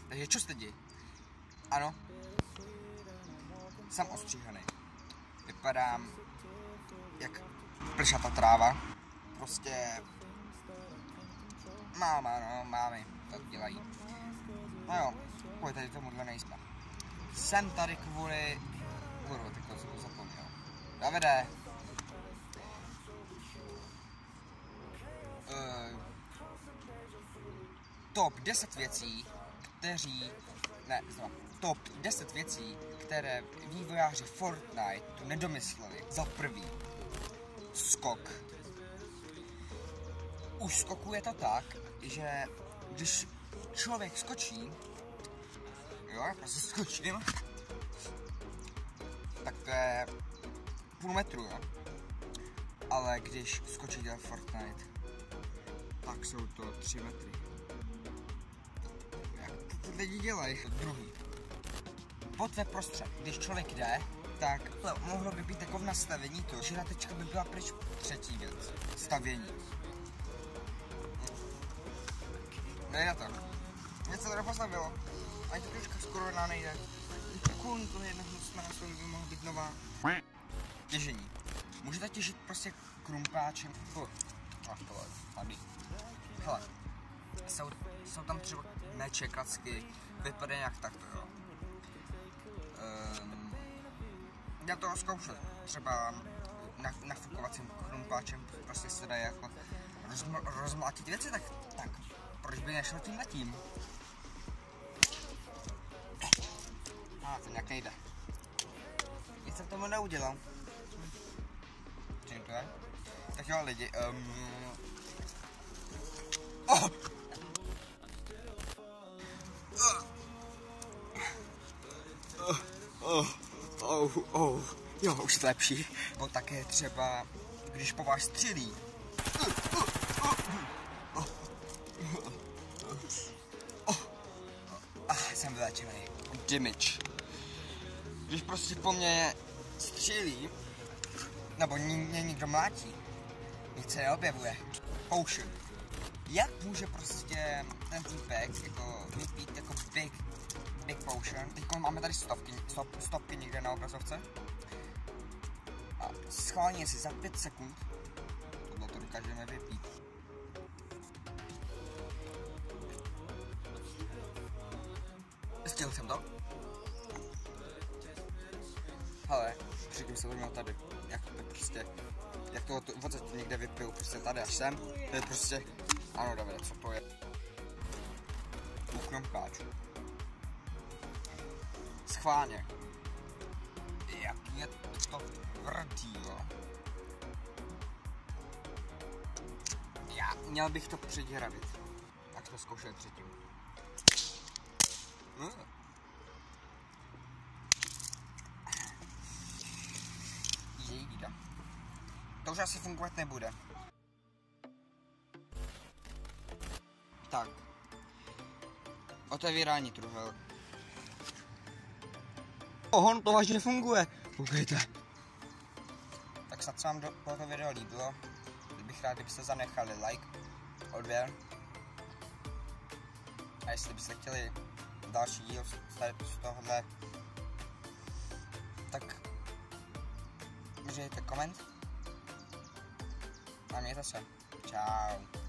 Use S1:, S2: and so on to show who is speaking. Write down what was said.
S1: Takže čo lidi? Ano, jsem ostříhaný. Vypadám jak plšatá tráva. Prostě mámy to dělají. No jo, kvůli tady tomuhle nejsme. Jsem tady kvůli... Kurva, teď jsem to zapomněl. Davide. Top 10 věcí, top 10 věcí, které vývojáři Fortnite tu nedomysleli. Za prvý, skok. U skoku je to tak, že když člověk skočí, jo, já prostě skočím, tak to je půl metru, jo. Ale když skočíte v Fortnite, tak jsou to 3 metry. Jak to lidi dělají? Druhý. Bod ve prostřed. Když člověk jde, tak mohlo by být takové nastavení to, že tečka by byla pryč. Třetí věc. Stavění. Nejde to. Něco to postavilo. Ani to troška skoro nejde. Kolem toho jednoho nástroj by mohla být nová. Těžení. Můžete těžit prostě krumpáčem. Tady. Hele. Jsou tam třeba meče, klacky. Vypadají jak takto, jo. Já to zkoušel. Třeba nafukovacím krumpáčem prostě se dá jako rozmlátit věci, tak proč by nešel tímhletím? To nějak nejde. Nic jsem tomu neudělal. Čím to je? Tak jo lidi, Jo, už je to lepší. Bo také třeba, když po vás střílí. Jsem vylečený. Damage. Když prostě po mně střílí, nebo mě někdo mlátí, nic se neobjevuje. Potion. Jak může prostě ten týpek jako vypít jako big potion? Teď máme tady stopky někde na obrazovce. A schválně si za 5 sekund tohle to dokážeme vypít. Stihl jsem to. Hele, předtím se to měl tady. Jak to odsud někde vypiju, prostě tady až sem. To je prostě, ano Davide, co to je? Krumpáč. Schválně. Jak je to tvrdý, jo. Měl bych to předěravit. Tak to zkoušel předtím. Jída. To už asi fungovat nebude. Tak. Otevírání truhel. Ohon, to vážně funguje. Koukejte. Tak snad se vám do tohoto video líbilo. Bych rád, kdybyste zanechali like, odběr. A jestli byste chtěli další díl z tohohle, tak můžete koment. A mějte se. Čau.